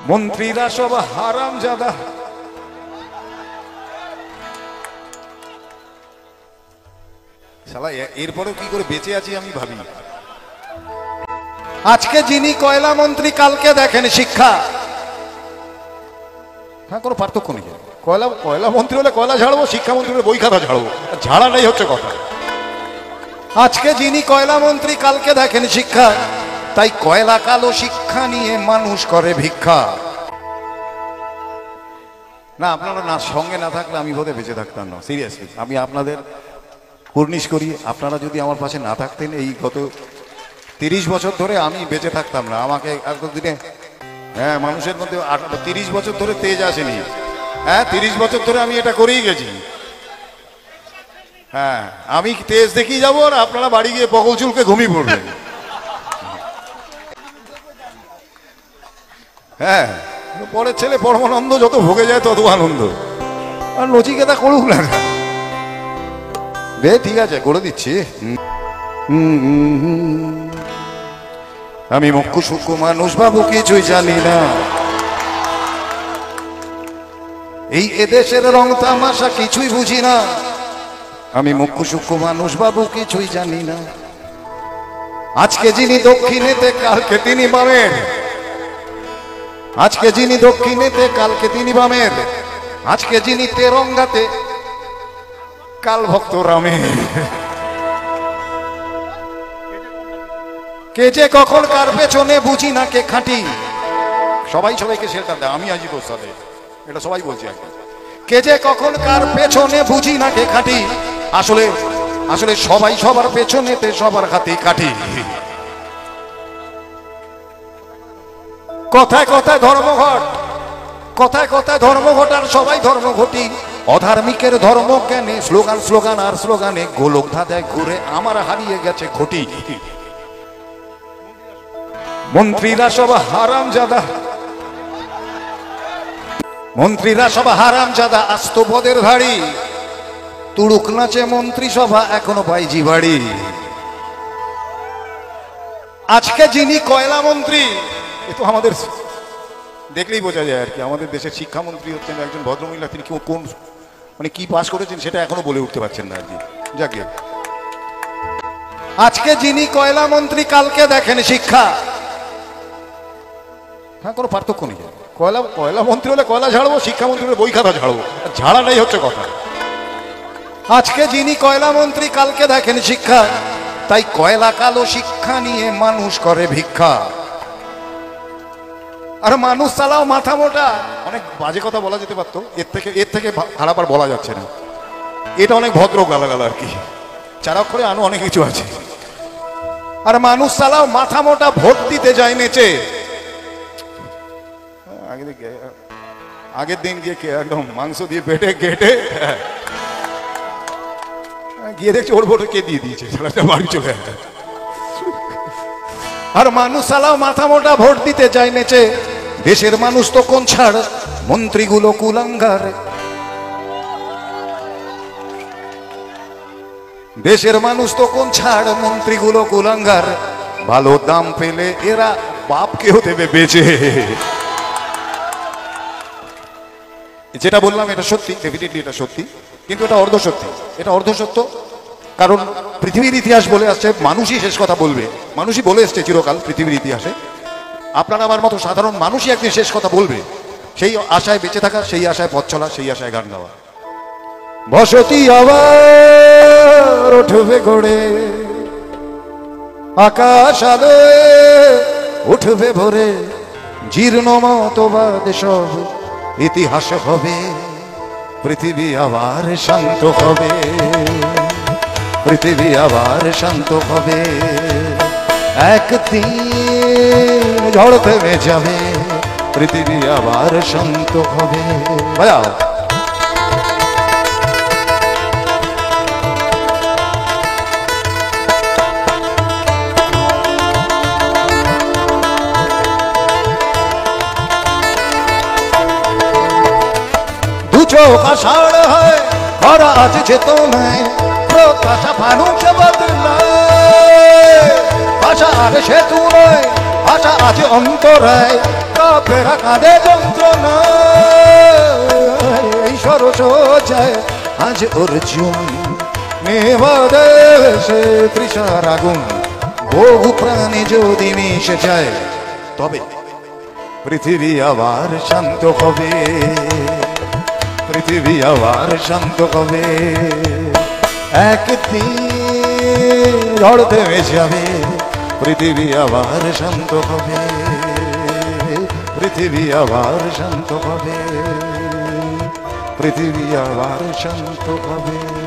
মন্ত্রীরা সব হারামজাদা। শালা এরপরেও কি করে বেঁচে আছি আমি ভাবি। আজকে যিনি কয়লা মন্ত্রী কালকে দেখেন শিক্ষা। হ্যাঁ, কোনো পার্থক্য নেই। কয়লা মন্ত্রী হলে কয়লা ঝাড়বো, শিক্ষামন্ত্রী হলে বই খাতা ঝাড়বো, ঝাড়াটাই হচ্ছে কথা। আজকে যিনি কয়লা মন্ত্রী কালকে দেখেন শিক্ষা, তাই কয়লা কালো শিক্ষা নিয়ে মানুষ করে ভিক্ষা। না, আপনারা না সঙ্গে না থাকলে আমি বোধহয় বেঁচে থাকতাম না। সিরিয়াসলি আমি আপনাদের কুর্নিশ করি, আপনারা যদি আমার পাশে না থাকতেন এই গত 30 বছর ধরে আমি বেঁচে থাকতাম না। আমাকে এতদিনে হ্যাঁ মানুষের মধ্যে 30 বছর ধরে তেজ আসেনি। হ্যাঁ 30 বছর ধরে আমি এটা করেই গেছি। হ্যাঁ আমি তেজ দেখেই যাবো আর আপনারা বাড়ি গিয়ে পকল চুলকে ঘুমিয়ে পড়বেন। হ্যাঁ পরের ছেলে পরমানন্দ যত ভোগে যায় তত আনন্দ। আর নচিকেতা করুক না, বে ঠিক আছে করে দিচ্ছি। আমি মুখ্য সূক্ষ্ম মানুষ বাবু, কিছুই জানি না। এই এদেশের রং তামাশা কিছুই বুঝি না। আমি মুখ্য সূক্ষ্ম মানুষ বাবু, কিছুই জানি না। আজকে যিনি দক্ষিণেতে কালকে তিনি বামের, আজকে যিনি দক্ষিণেতে কালকে তিনি বামের, আজকে যিনি তেরঙ্গাতে কাল ভক্ত রামের। কে যে কখন কার পেছনে বুঝি না কে খাঁটি। সবাই সবাইকে শেল্টার দেয়, আমি আজি তোর সাথে, এটা সবাই বলছি। কে যে কখন কার পেছনে বুঝি না কে খাঁটি। আসলে আসলে সবাই সবার পেছনেতে সবার হাতে কাঠি। কথায় কথায় ধর্মঘট, কথায় কথায় ধর্মঘট, আর সবাই ধর্মঘটি। অধার্মিকের ধর্ম জ্ঞানে স্লোগান স্লোগান আর স্লোগানে গোলক ধাঁধায় ঘুরে আমার হারিয়ে গেছে ঘটি। মন্ত্রীরা সব হারামজাদা, মন্ত্রীরা সব হারামজাদা, আস্ত পদের ধাড়ি। তুড়ুক নাচে মন্ত্রী সভা এখনো পাইজি বাড়ি। আজকে যিনি কয়লা মন্ত্রী, এ তো আমাদের দেখলেই বোঝা যায় আর কি। আমাদের দেশের শিক্ষামন্ত্রী হচ্ছেন একজন ভদ্রমহিলা, তিনি কোন মানে কি পাস করেছেন সেটা এখনো বলে উঠতে পারছেন না আর কি। যাক, আজকে যিনি কয়লা মন্ত্রী কালকে দেখেন শিক্ষা। হ্যাঁ, কোনো পার্থক্য নেই। কয়লা মন্ত্রী হলে কয়লা ঝাড়বো, শিক্ষামন্ত্রী হলে বই খাতা ঝাড়বো, ঝাড়াটাই হচ্ছে কথা। আজকে যিনি কয়লা মন্ত্রী কালকে দেখেন শিক্ষা, তাই কয়লা কালো শিক্ষা নিয়ে মানুষ করে ভিক্ষা। আর মানুষ চালাও মাথা মোটা। অনেক বাজে কথা বলা যেতে পারতো, এর থেকে খারাপ আর বলা যাচ্ছে না। এটা অনেক ভদ্র গালাগাল আর কি। 4 অক্ষরে আনো অনেক কিছু আছে। আর মানুষ চালাও মাথা মোটা, ভোট দিতে যায় নেচে। আগের দিন গিয়ে একদম মাংস দিয়ে পেটে কেটে গিয়ে দেখছি ওর ভোটে কে দিয়ে দিয়েছে, বাড়ি চলে আসে। আর মানুষ চালাও মাথা মোটা, ভোট দিতে যায় নেচে। দেশের মানুষ তো কোন ছাড়, মন্ত্রীগুলো কুলাঙ্গার। দেশের মানুষ তো কোন ছাড়, মন্ত্রীগুলো কুলাঙ্গার। ভালো দাম পেলে এরা বাপকেও দেবে বেচে। যেটা বললাম এটা সত্যি, ডেফিনেটলি এটা সত্যি, কিন্তু এটা অর্ধ সত্যি। এটা অর্ধ সত্য, কারণ পৃথিবীর ইতিহাস বলে আসছে মানুষই শেষ কথা বলবে। মানুষই বলে এসছে চিরকাল পৃথিবীর ইতিহাসে। আপনার আমার মতো সাধারণ মানুষই একদিন শেষ কথা বলবে। সেই আশায় বেঁচে থাকা, সেই আশায় পথ চলা, সেই আশায় গান গাওয়া। বসতি আবার উঠবে গড়ে, আকাশ আলো উঠবে ভরে। জীর্ণ মতবাদ সব ইতিহাস হবে, পৃথিবী আবার শান্ত হবে, পৃথিবী আবার শান্ত হবে। একদিন ঝড় থেমে যাবে, পৃথিবী আবার শান্ত হবে। বাজাও। চোখ আষাঢ় হয়, খরা আজ চেতনায়, প্রত্যাশা ফানুক বদলায়। আশা আর সেতু নয়, আশা আজ অন্তরায়। পাপেরা কাঁদে যন্ত্রণা এই সরসজ্জায় আজ অর্জুন নেভাদে সে তৃষার আগুন বহু প্রাণে যদি মিশে যায় তবে পৃথিবী আবার শান্ত হবে পৃথিবী আবার শান্ত হবে একদিন ঝড় থেমে যাবে পৃথিবী আবার শান্ত হবে পৃথিবী আবার শান্ত হবে পৃথিবী আবার শান্ত হবে